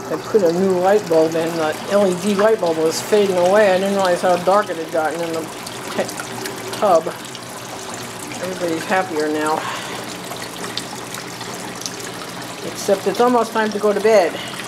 I put a new light bulb in. The LED light bulb was fading away. I didn't realize how dark it had gotten in the tub. Everybody's happier now. Except it's almost time to go to bed.